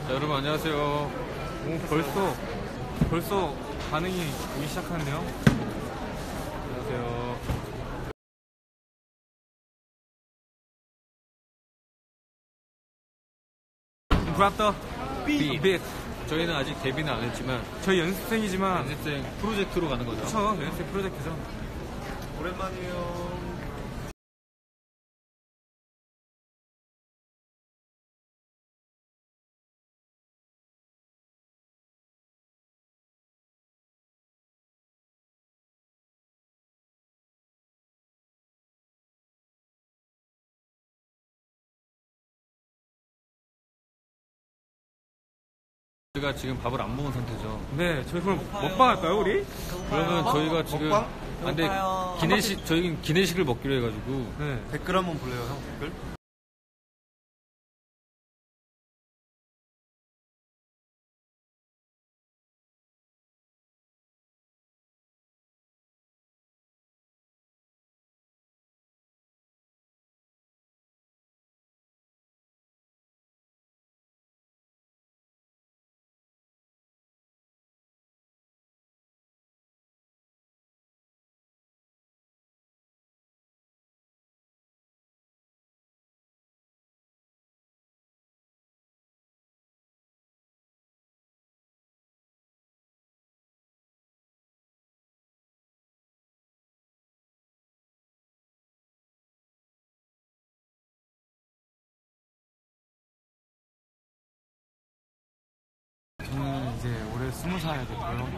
자, 여러분 안녕하세요. 오, 벌써 반응이 오기 시작하는데요. 안녕하세요. 브라더 빗. 저희는 아직 데뷔는 안 했지만 저희 연습생 프로젝트로 가는 거죠. 그쵸, 연습생 프로젝트죠. 오랜만이에요. 우리가 지금 밥을 안 먹은 상태죠. 네, 저희 그럼 먹방 할까요, 우리? 그러면 저희가 지금 근데 저희는 기내식을 먹기로 해가지고. 네. 댓글 한번 볼래요, 형? 댓글? 저는 이제 올해 20살 됐고요.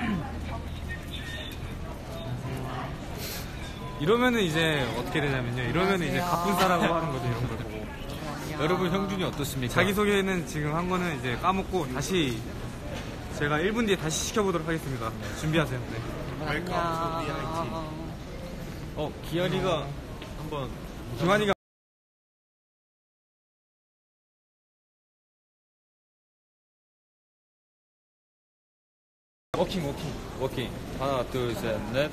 이러면은 이제 어떻게 되냐면요. 이러면은 이제 갑분싸라고 하는 거죠, 이런 걸 보고. 여러분 형준이 어떻습니까? 자기소개는 지금 한 거는 이제 까먹고 다시 제가 1분 뒤에 다시 시켜보도록 하겠습니다. 준비하세요. 네. 웰컴 투 비아이티. 기한이가 한번 김한이가 워킹. 하나, 둘, 셋, 넷.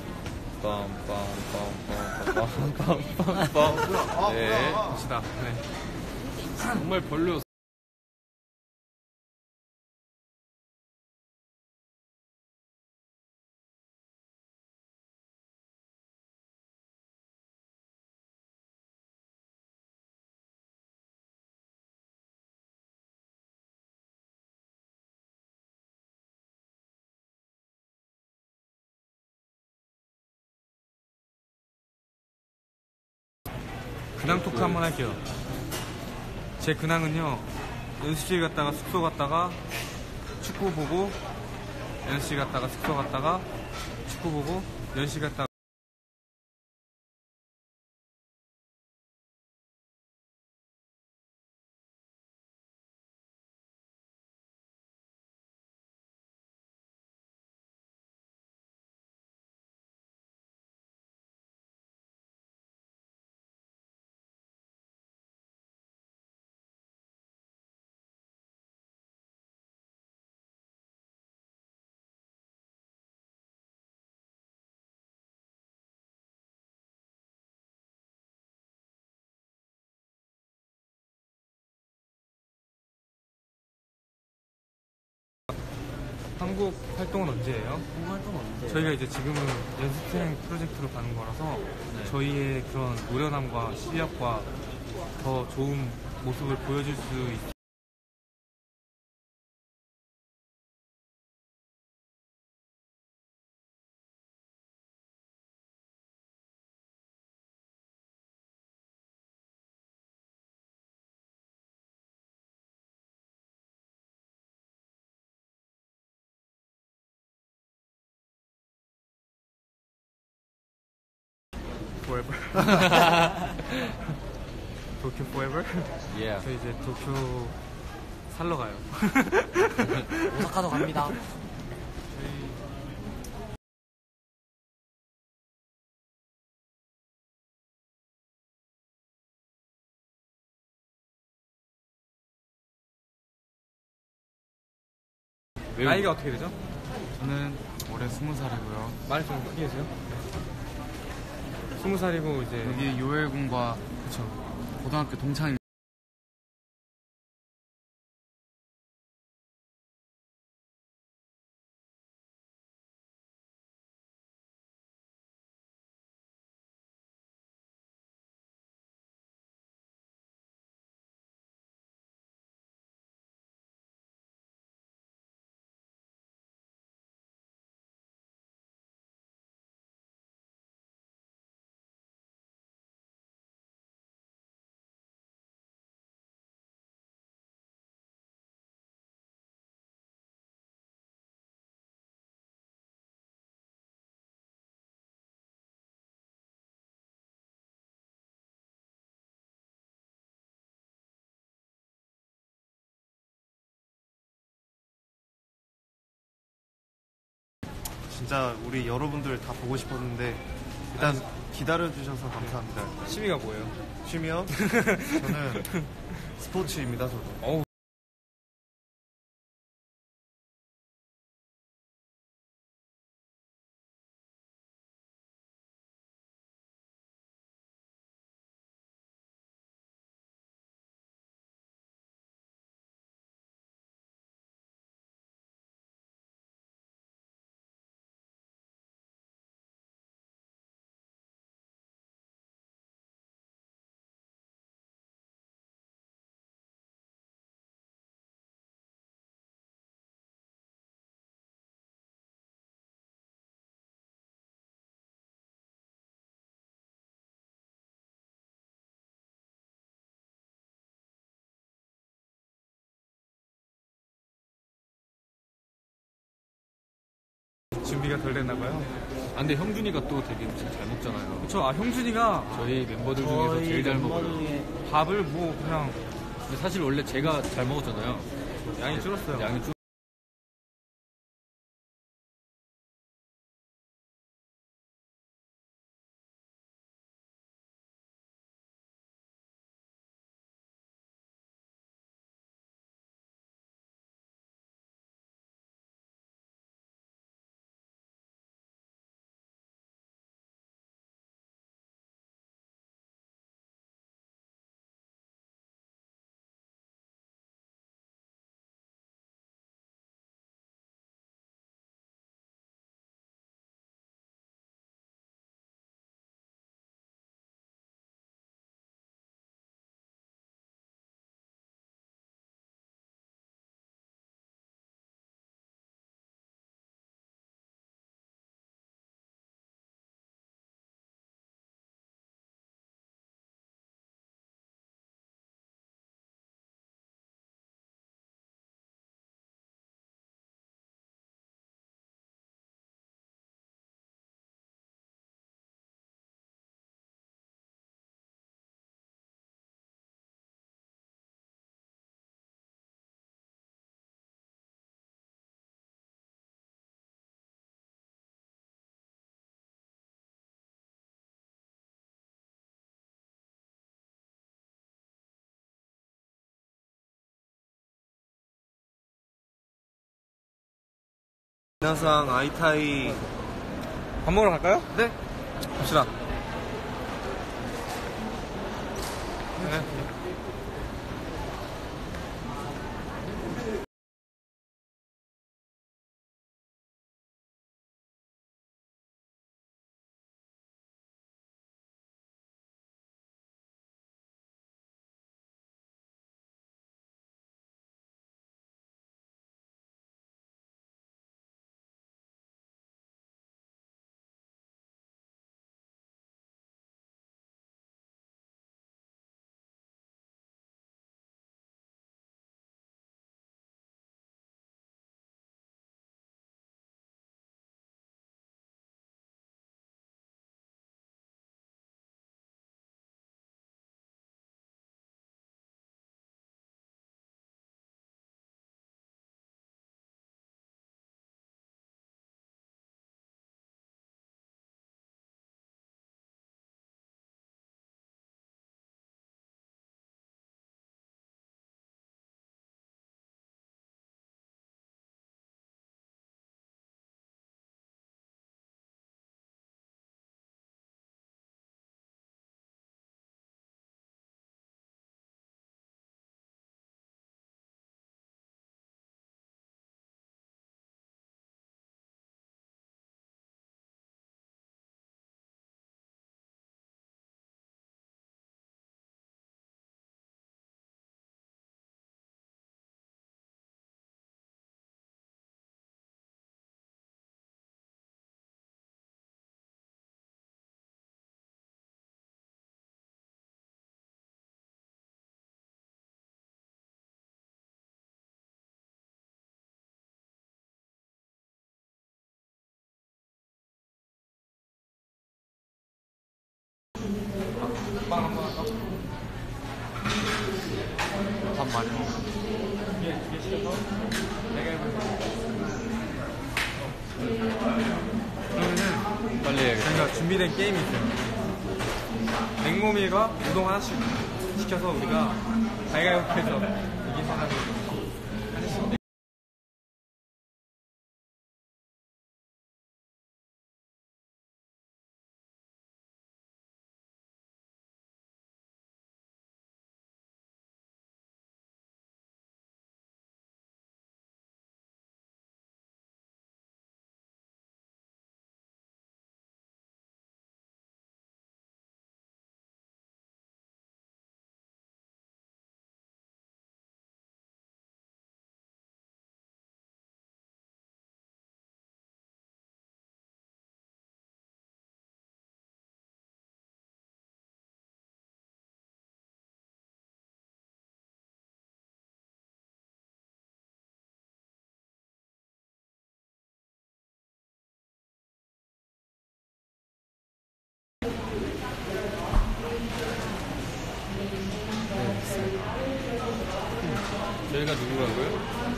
빰빰빰빰빰빰빰빰빰. 네. 봅시다. 네. 정말 별로. 근황 토크 한번 할게요. 제 근황은요, 연습실 갔다가 숙소 갔다가 축구 보고, 연습실 갔다가 숙소 갔다가 축구 보고, 연습실 갔다가 한국 활동은 언제예요? 저희가 이제 지금은 연습생 프로젝트로 가는 거라서 저희의 그런 노련함과 실력과 더 좋은 모습을 보여줄 수 있. Forever. 도쿄 Forever? 예. 저 이제 도쿄 살러 가요. 오사카도 갑니다. 나이가 어떻게 되죠? 저는 올해 20살이고요. 말을 좀 크게 해주세요. 20살이고 이제 여기 요엘군과 고등학교 동창입니다. 진짜 우리 여러분들 다 보고 싶었는데 일단 기다려주셔서 감사합니다. 취미가 뭐예요? 취미요? 저는 스포츠입니다. 저도. 어우. 준비가 덜 됐나봐요. 아, 근데 형준이가 또 되게 음식 잘 먹잖아요. 그쵸. 아, 형준이가 저희 멤버들 중에서 제일 잘 먹어요. 밥을 뭐 그냥 근데 사실 원래 제가 잘 먹었잖아요. 양이 줄었어요. 양이 줄 미나상 아이타이 밥 먹으러 갈까요? 네. 갑시다. 빵 한번 할까? 밥 많이 먹어. 이게 시켜서 내가 해볼게. 그러면은 빨리 해야겠다. 저희가 준비된 게임이 있어요. 냉모밀과 우동 하나씩 시켜서 우리가 가위가위보해서 이긴 사람이 저희가 누구라고요?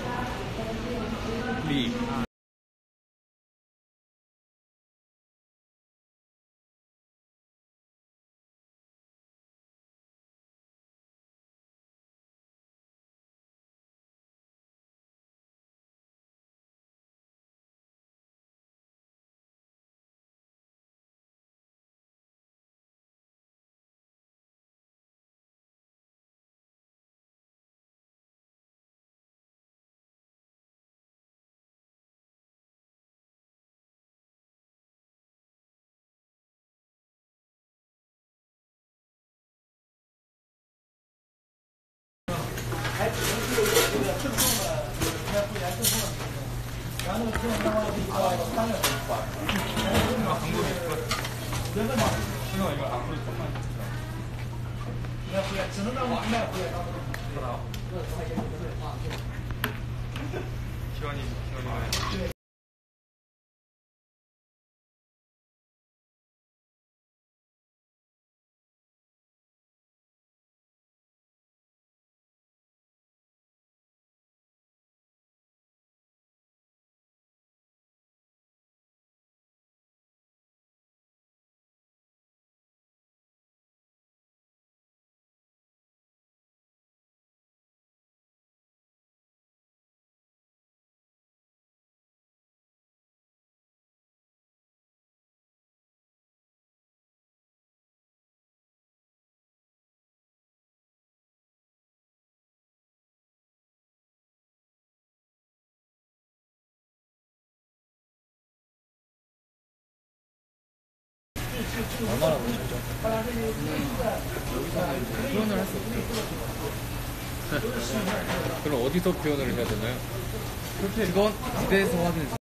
리. 기원이 표현을 할 수 없어요. 그럼 어디서 표현을 해야 되나요? 그건 무대에서 하는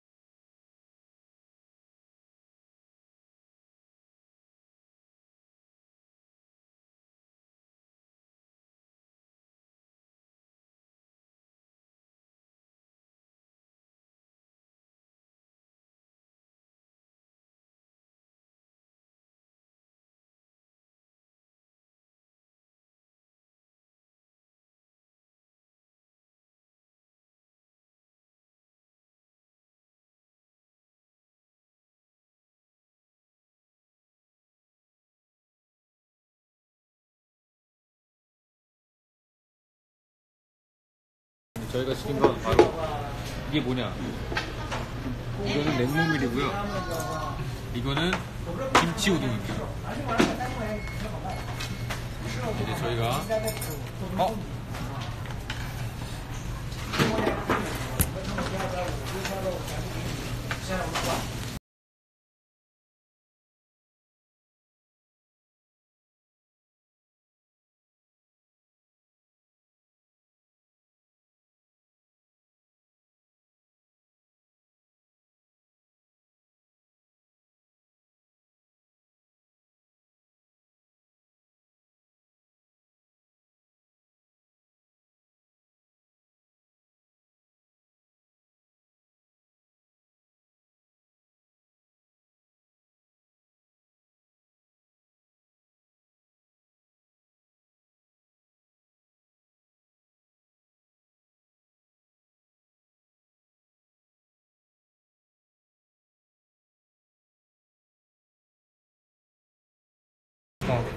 저희가 시킨 건 바로 이게 뭐냐? 이거는 냉모밀이고요. 이거는 김치 우동입니다. 이제 저희가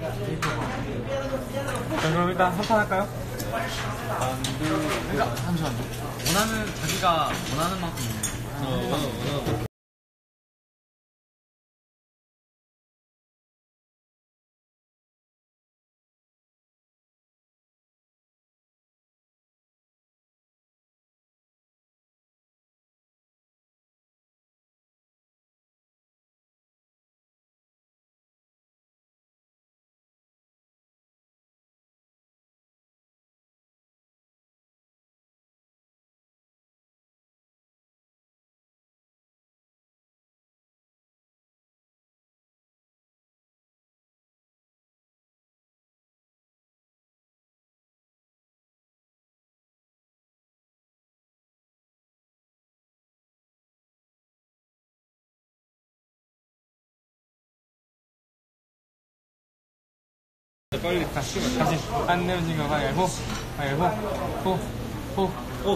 자, 그럼 일단 한판 할까요? 그러니까 잠시만요. 자기가 원하는 만큼. 빨리 다시 안 내면 진거 가위바위보 가위바위보 호호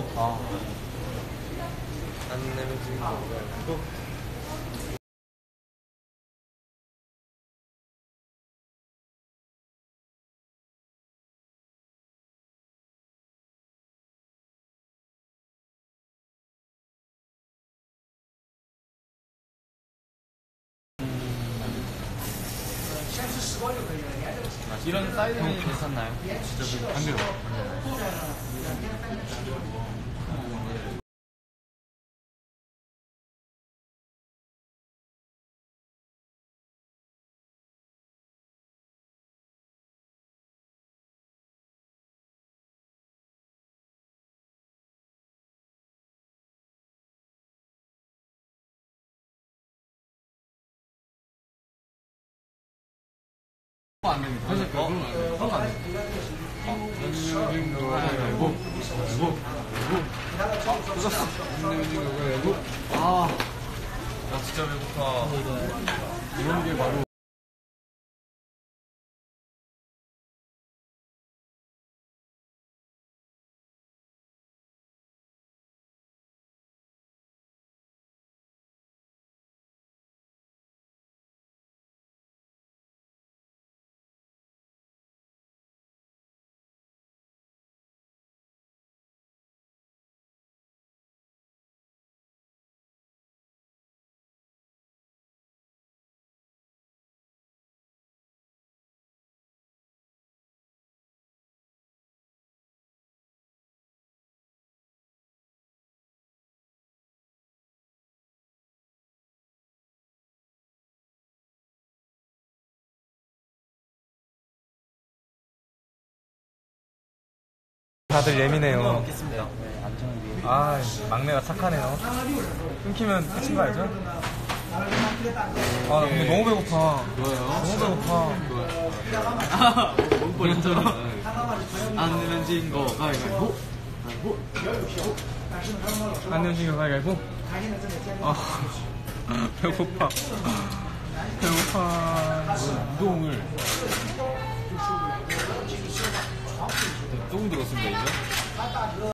안 내면 진거 가위바위보 이런 사이드맨이 괜찮나요? 안 돼요. 안 됩니다. 그건 안 됩니다. 나 진짜 배고파. 이런 게 바로 다들 예민해요. 먹겠습니다. 아, 막내가 착하네요. 끊기면 끝인 거 알죠? 아, 나 근데 너무 배고파. 너무 배고파. 뻔했잖아. 안 내면 진거 가위바위보. 안 내면 진거 가위바위보. 아, 배고파. 배고파. 우동을 조금 들었습니다 이제.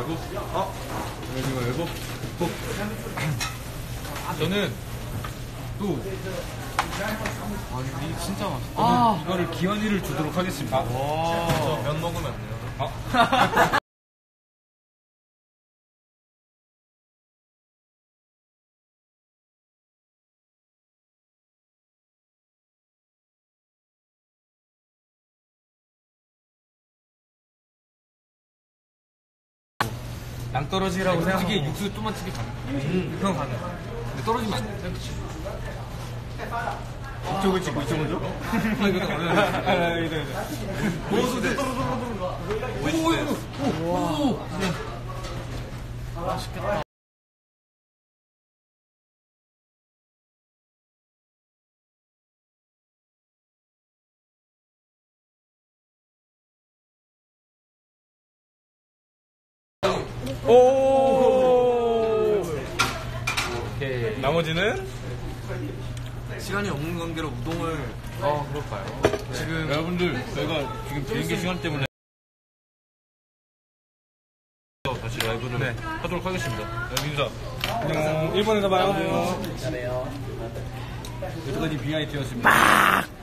외국. 여기가 외국. 저는 또 이 진짜 맛있다. 이거를 기현이를 주도록 하겠습니다. 면 먹으면 안 돼요. 낭떠러지라고 생각하고 이게 육수 좀만 튀게 가능. 그건 가능. 근데 떨어지면 안 돼. 그치. 이쪽을 찍고 이쪽을 줘? 오. 오케이. 나머지는 시간이 없는 관계로 우동을. 그럴까요? 지금 여러분들 저희가 지금 비행기 시간 때문에 다시 라이브를 하도록 하겠습니다. 민서. 안녕. 일본에서 봐요. 여기까지 비아이티였습니다.